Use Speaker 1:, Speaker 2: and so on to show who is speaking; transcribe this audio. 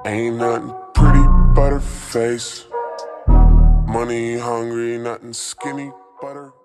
Speaker 1: Ain't nothing pretty but her face. Money hungry, nothing skinny but her